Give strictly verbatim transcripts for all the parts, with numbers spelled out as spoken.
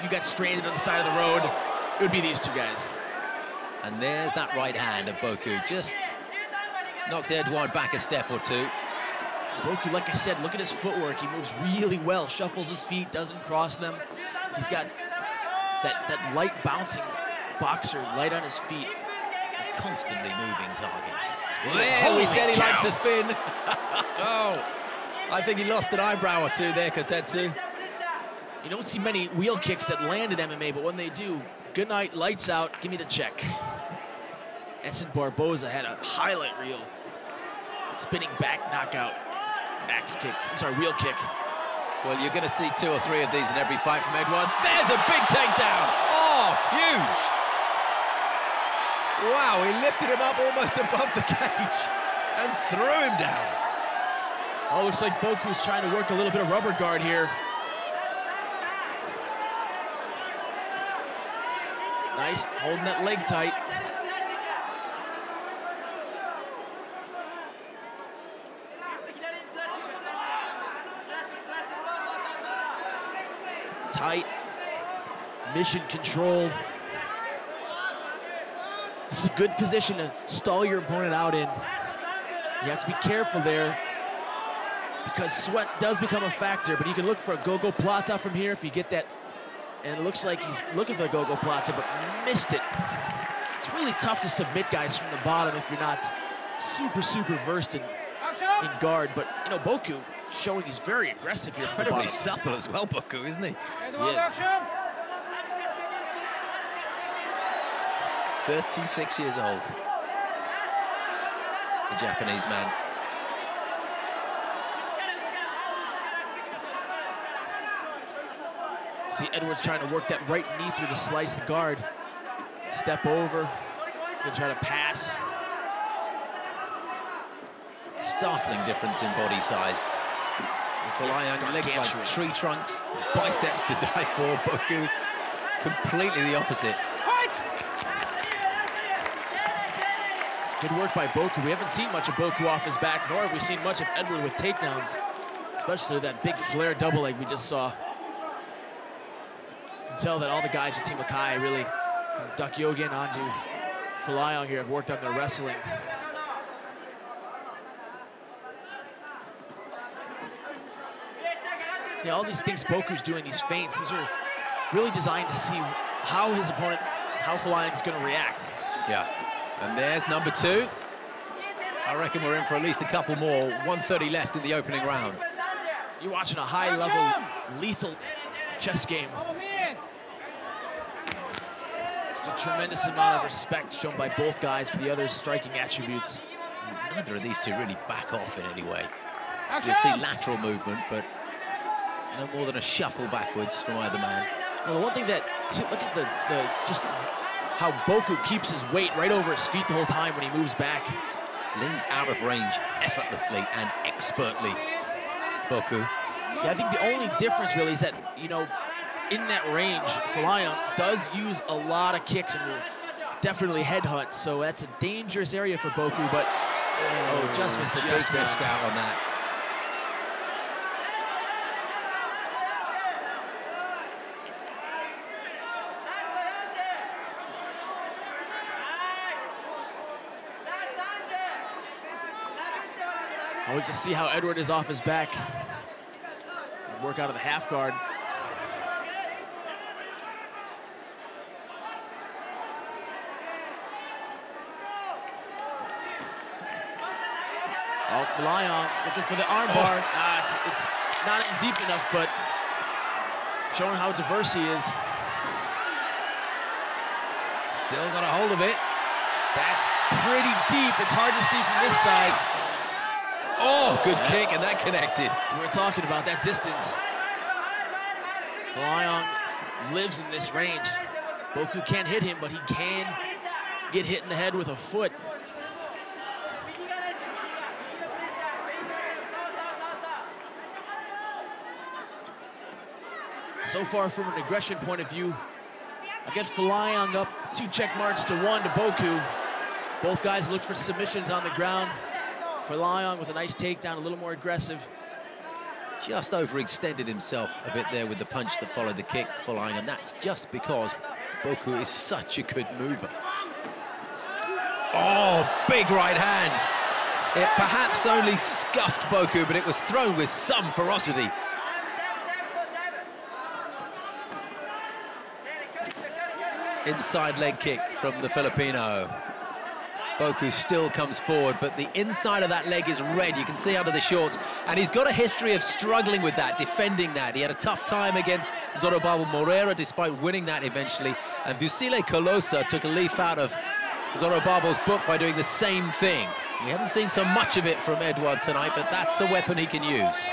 if you got stranded on the side of the road, it would be these two guys. And there's that right hand of Boku. Just knocked Edouard back a step or two. Boku, like I said, look at his footwork. He moves really well, shuffles his feet, doesn't cross them. He's got that, that light bouncing boxer, light on his feet. A constantly moving target. Well, we said he cow. likes a spin. Oh, I think he lost an eyebrow or two there, Kotetsu. You don't see many wheel kicks that land in M M A, but when they do, good night, lights out, give me the check. Edson Barboza had a highlight reel. Spinning back knockout, axe kick, I'm sorry, wheel kick. Well, you're going to see two or three of these in every fight from Edouard. There's a big takedown. Oh, huge. Wow, he lifted him up almost above the cage and threw him down. Oh, looks like Boku's trying to work a little bit of rubber guard here. Nice, holding that leg tight. Tight, mission control. This is a good position to stall your opponent out in. You have to be careful there because sweat does become a factor, but you can look for a gogoplata from here if you get that. And it looks like he's looking for the gogoplata, but missed it. It's really tough to submit guys from the bottom if you're not super, super versed in, in guard. But, you know, Boku showing he's very aggressive here. Incredibly supple as well, Boku, isn't he? He is. thirty-six years old. The Japanese man. See Edwards trying to work that right knee through to slice the guard. Step over, gonna try to pass. Startling difference in body size. Folayang, legs like tree trunks, biceps to die for. Boku, completely the opposite. It's good work by Boku. We haven't seen much of Boku off his back, nor have we seen much of Edward with takedowns, especially that big flare double leg we just saw. You can tell that all the guys at Team Akai really, from Duck Yogan onto Folayang here, have worked on their wrestling. Yeah, all these things Boku's doing, these feints, these are really designed to see how his opponent, how Folayang's gonna react. Yeah, and there's number two. I reckon we're in for at least a couple more. one thirty left in the opening round. You're watching a high-level, lethal chess game. Just a tremendous amount of respect shown by both guys for the other's striking attributes. Neither of these two really back off in any way. You'll see lateral movement, but no more than a shuffle backwards from either man. Well, the one thing that, see, look at the, the just how Boku keeps his weight right over his feet the whole time when he moves back. Leans out of range effortlessly and expertly, Boku. Yeah, I think the only difference really is that, you know, in that range, Folayang does use a lot of kicks and will definitely headhunt, so that's a dangerous area for Boku, but oh, just missed the takedown. Just missed out on that. And we can see how Edward is off his back. Work out of the half guard. Oh, Folayang looking for the armbar. Oh. Ah, it's, it's not in deep enough, but showing how diverse he is. Still got a hold of it. That's pretty deep. It's hard to see from this side. Oh, good yeah. kick, and that connected. That's what we're talking about, that distance. Folayang lives in this range. Boku can't hit him, but he can get hit in the head with a foot. So far, from an aggression point of view, I've got Folayang up two check marks to one to Boku. Both guys look for submissions on the ground. Folayang with a nice takedown, a little more aggressive. just overextended himself a bit there with the punch that followed the kick, Folayang, and that's just because Boku is such a good mover. Oh, big right hand. It perhaps only scuffed Boku, but it was thrown with some ferocity. Inside leg kick from the Filipino. Boku still comes forward, but the inside of that leg is red. You can see under the shorts, and he's got a history of struggling with that, defending that. He had a tough time against Zorobabel Moreira, despite winning that eventually. And Vusile Colosa took a leaf out of Zorobabel's book by doing the same thing. We haven't seen so much of it from Edouard tonight, but that's a weapon he can use.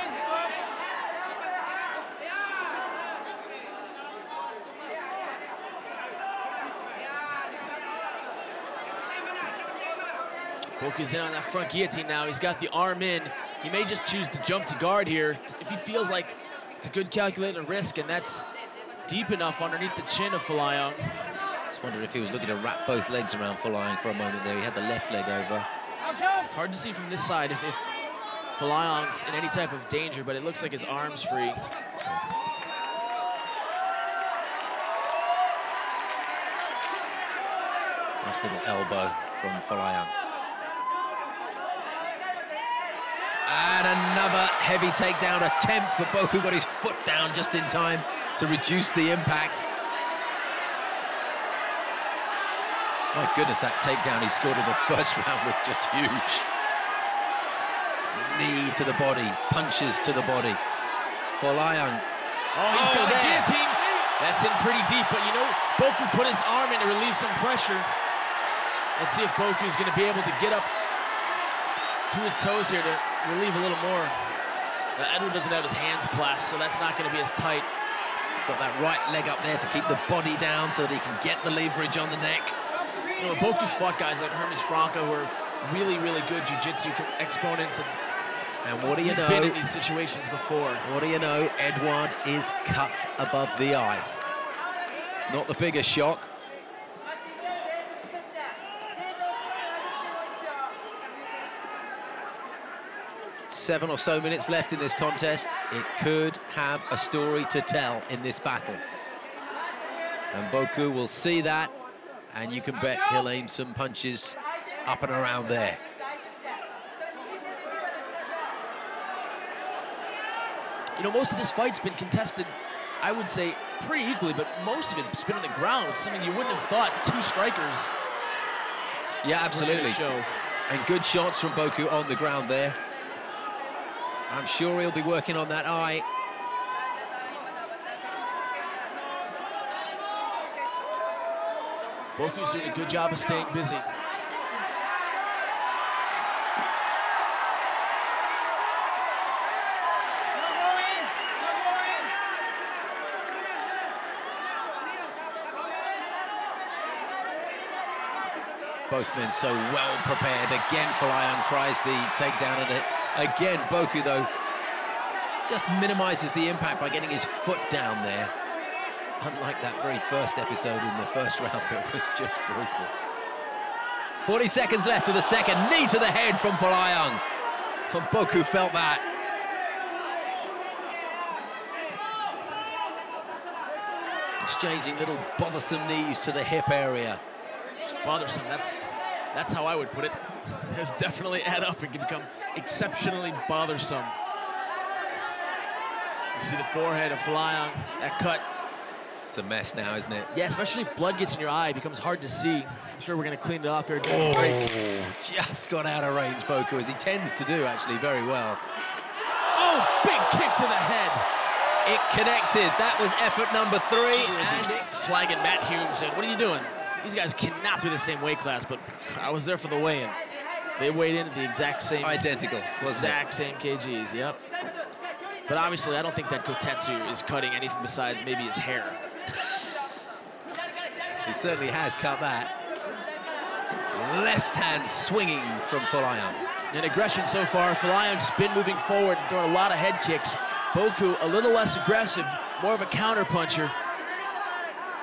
Boku's in on that front guillotine now. He's got the arm in. He may just choose to jump to guard here if he feels like it's a good calculated risk, and that's deep enough underneath the chin of Folayang. Just wondered if he was looking to wrap both legs around Folayang for a moment there. He had the left leg over. It's hard to see from this side if, if Folayang's in any type of danger, but it looks like his arm's free. Nice little elbow from Folayang. And another heavy takedown attempt, but Boku got his foot down just in time to reduce the impact. My goodness, that takedown he scored in the first round was just huge. Knee to the body, punches to the body. Folayang. Oh, he's oh, got the there. guillotine. That's in pretty deep, but you know, Boku put his arm in to relieve some pressure. Let's see if Boku's gonna be able to get up to his toes here to relieve a little more. Uh, Edouard doesn't have his hands clasped, so that's not gonna be as tight. He's got that right leg up there to keep the body down so that he can get the leverage on the neck. You know, Boku's fought guys like Hermes Franco who are really, really good jiu-jitsu exponents, and, and what do you he's know? been in these situations before. What do you know? Edouard is cut above the eye. Not the biggest shock. Seven or so minutes left in this contest. It could have a story to tell in this battle. And Boku will see that, and you can bet he'll aim some punches up and around there. You know, most of this fight's been contested, I would say, pretty equally, but most of it's been on the ground, which is something you wouldn't have thought two strikers. Yeah, absolutely. Show. And good shots from Boku on the ground there. I'm sure he'll be working on that eye. Boku's doing a good job of staying busy. Both men so well prepared. Again, Folayang tries the takedown at it. Again, Boku, though, just minimizes the impact by getting his foot down there. Unlike that very first episode in the first round, that was just brutal. forty seconds left of the second. Knee to the head from Folayang. And Boku felt that. Exchanging little bothersome knees to the hip area. Bothersome, that's that's how I would put it. Those definitely add up and can become exceptionally bothersome. You see the forehead of Folayang, that cut. It's a mess now, isn't it? Yeah, especially if blood gets in your eye, it becomes hard to see. I'm sure we're gonna clean it off here. Oh, just got out of range, Boku, as he tends to do, actually, very well. Oh, big kick to the head. It connected. That was effort number three. And it's flagging Matt Hume saying, what are you doing? These guys cannot be the same weight class, but I was there for the weigh-in. They weighed in at the exact same... Identical, wasn't it? Exact same K Gs, yep. But obviously, I don't think that Kotetsu is cutting anything besides maybe his hair. He certainly has cut that. Left hand swinging from Folayang. In aggression so far, Folayang's been moving forward and throwing a lot of head kicks. Boku a little less aggressive, more of a counter puncher.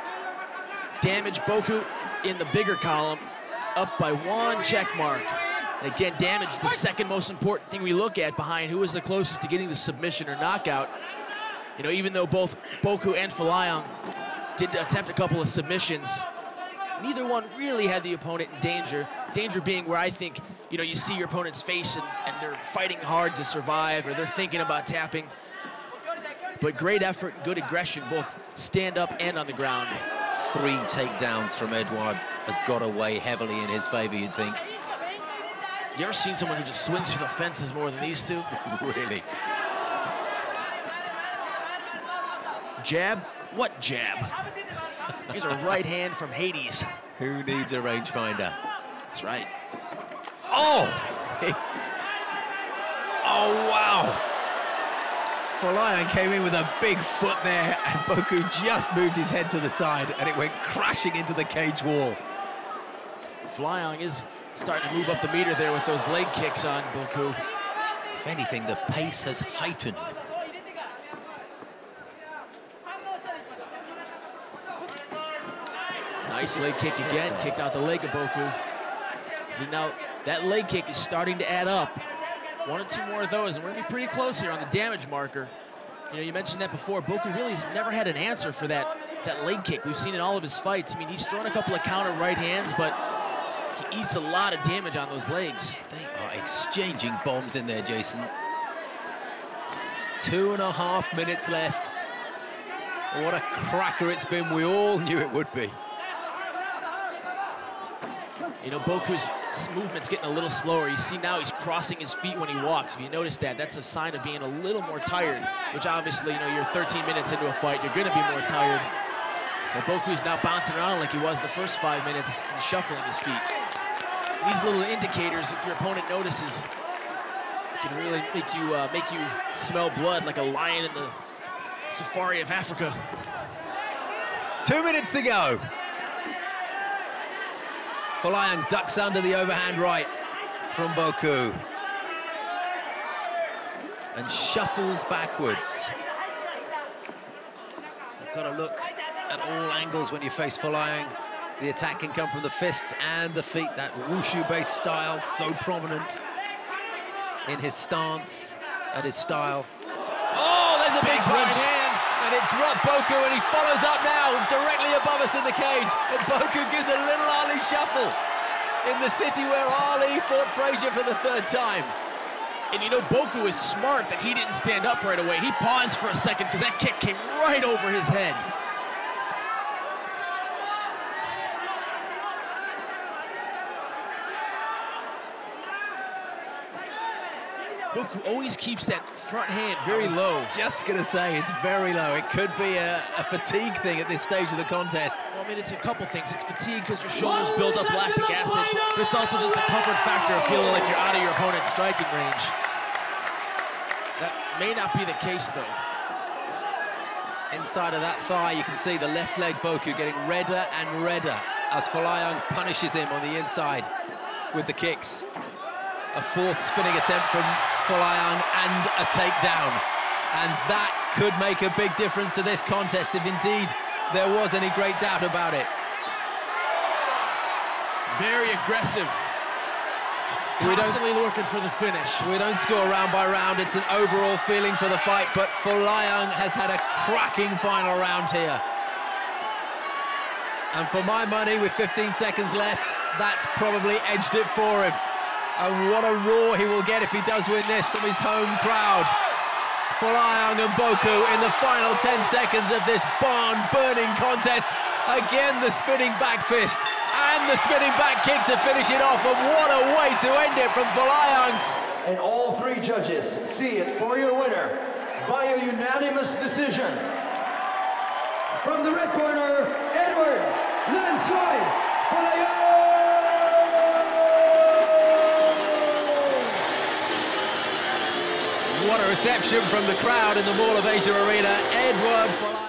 Damage Boku in the bigger column, up by one check mark. And again, damage is the second most important thing we look at behind who is the closest to getting the submission or knockout. You know, even though both Boku and Folayang did attempt a couple of submissions, neither one really had the opponent in danger. Danger being where I think, you know, you see your opponent's face and, and they're fighting hard to survive, or they're thinking about tapping. But great effort, good aggression, both stand up and on the ground. Three takedowns from Edouard has got to weigh heavily in his favor, you'd think. You ever seen someone who just swings for the fences more than these two? Really? Jab? What jab? Here's a right hand from Hades. Who needs a rangefinder? That's right. Oh! Oh, wow! Folayang came in with a big foot there, and Boku just moved his head to the side, and it went crashing into the cage wall. Folayang is starting to move up the meter there with those leg kicks on Boku. If anything, the pace has heightened. Nice leg kick again, kicked out the leg of Boku. See, now that leg kick is starting to add up. One or two more of those, and we're gonna be pretty close here on the damage marker. You know, you mentioned that before. Boku really has never had an answer for that, that leg kick. We've seen in all of his fights. I mean, he's thrown a couple of counter right hands, but he eats a lot of damage on those legs. They are exchanging bombs in there, Jason. Two and a half minutes left. What a cracker it's been. We all knew it would be. You know, Boku's movement's getting a little slower. You see now he's crossing his feet when he walks. If you notice that, that's a sign of being a little more tired, which obviously, you know, you're thirteen minutes into a fight, you're gonna be more tired. But Boku's now bouncing around like he was the first five minutes and shuffling his feet. These little indicators, if your opponent notices, can really make you, uh, make you smell blood like a lion in the safari of Africa. Two minutes to go. Folayang ducks under the overhand right from Boku and shuffles backwards. You've got to look at all angles when you face Folayang. The attack can come from the fists and the feet. That wushu-based style, so prominent in his stance and his style. Oh, there's a big punch! And it dropped Boku, and he follows up now, directly above us in the cage. And Boku gives a little Ali shuffle in the city where Ali fought Frazier for the third time. And you know, Boku is smart that he didn't stand up right away. He paused for a second because that kick came right over his head. Boku always keeps that front hand very low. Just gonna say, it's very low. It could be a, a fatigue thing at this stage of the contest. Well, I mean, it's a couple things. It's fatigue because your shoulders build up lactic acid, but it's also just a comfort factor of feeling like you're out of your opponent's striking range. That may not be the case, though. Inside of that thigh, you can see the left leg Boku getting redder and redder as Folayang punishes him on the inside with the kicks. A fourth spinning attempt from Folayang and a takedown. And that could make a big difference to this contest if indeed there was any great doubt about it. Very aggressive. Constantly looking for the finish. We don't score round by round. It's an overall feeling for the fight, but Folayang has had a cracking final round here. And for my money, with fifteen seconds left, that's probably edged it for him. And what a roar he will get if he does win this from his home crowd. Folayang and Boku in the final ten seconds of this barn-burning contest. Again, the spinning back fist and the spinning back kick to finish it off. And what a way to end it from Folayang. And all three judges see it for your winner via unanimous decision. From the red corner, Edouard Landslide Folayang. What a reception from the crowd in the Mall of Asia Arena. Edouard Folayang.